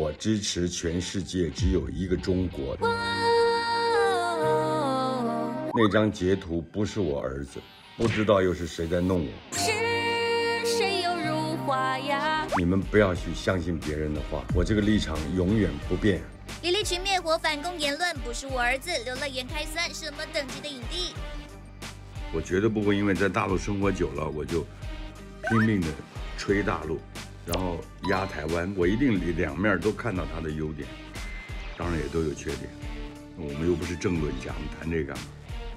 我支持全世界只有一个中国。那张截图不是我儿子，不知道又是谁在弄我。 是谁又如花呀？ 你们不要去相信别人的话，我这个立场永远不变。 李立群灭火反共言论不是我儿子，刘乐言开酸，什么等级的影帝？ 我绝对不会因为在大陆生活久了，我就拼命的吹大陆，然后压台湾。我一定两面都看到他的优点，当然也都有缺点。我们又不是政论家，我们谈这个干嘛？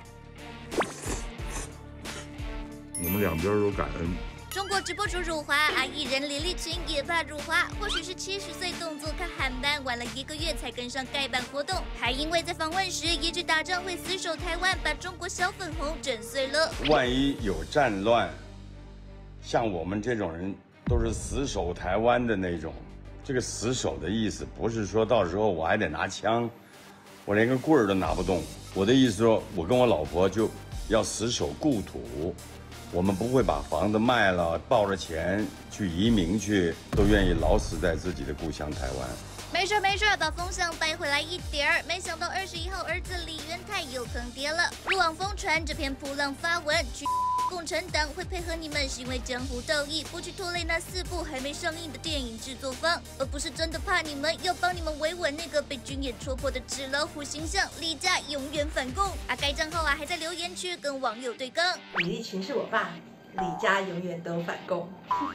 我们两边都感恩。 中国直播主辱华，艺人李立群也怕辱华，或许是70岁动作看韩版晚了1个月才跟上盖版活动，还因为在访问时一直打仗会死守台湾，把中国小粉红整碎了。 万一有战乱，像我们这种人都是死守台湾的那种。这个死守的意思不是说到时候我还得拿枪，我连个棍儿都拿不动。我的意思说，我跟我老婆就要死守故土。我们不会把房子卖了，抱着钱去移民去，都愿意老死在自己的故乡台湾。 没事没事，把风向掰回来一点儿。没想到21号儿子李元泰又坑爹了。路网疯传这篇噗浪发文，共产党会配合你们是因为江湖道义，不去拖累那4部还没上映的电影制作方，而不是真的怕你们要帮你们维稳那个被军演戳破的纸老虎形象。李家永远反共。该账号还在留言区跟网友对杠。 李立群是我爸，李家永远都反共。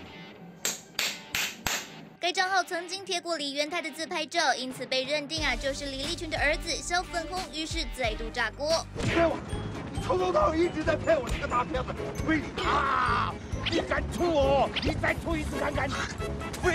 该账号曾经贴过李元泰的自拍照，因此被认定就是李立群的儿子小粉红，于是再度炸锅。 骗我！你从头到尾一直在骗我，这个大骗子！呸！啊！你敢吐我？你再吐一次看看！呸！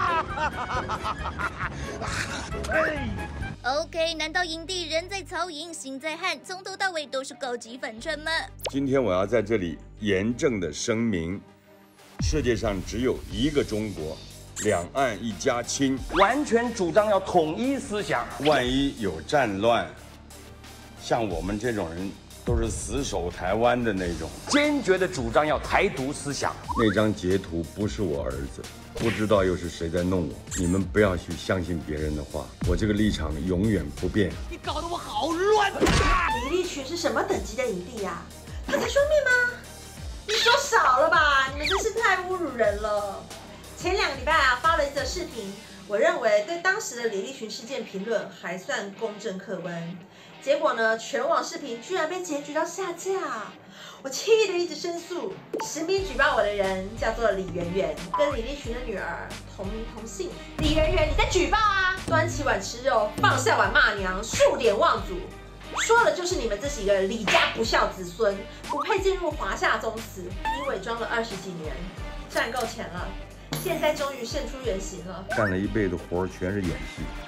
呸 ！OK， 难道影帝人在曹营心在汉，从头到尾都是高级反串吗？ 今天我要在这里严正的声明，世界上只有一个中国。两岸一家亲， 完全主张要统一思想。 万一有战乱，像我们这种人都是死守台湾的那种， 坚决的主张要台独思想。 那张截图不是我儿子，不知道又是谁在弄我。你们不要去相信别人的话，我这个立场永远不变。 你搞得我好乱！ 李立群是什么等级的影帝呀？他才双面吗？你说少了吧？你们真是太侮辱人了。前2个礼拜发了一则视频，我认为对当时的李立群事件评论还算公正客观。结果呢，全网视频居然被检举到下架，我气得一直申诉。实名举报我的人叫做李媛媛，跟李立群的女儿同名同姓。李媛媛，你在举报啊？端起碗吃肉，放下碗骂娘，数典忘祖。说的就是你们这几个李家不孝子孙，不配进入华夏宗祠。你伪装了20几年，赚够钱了。现在终于现出原形了， 干了一辈子活全是演戏。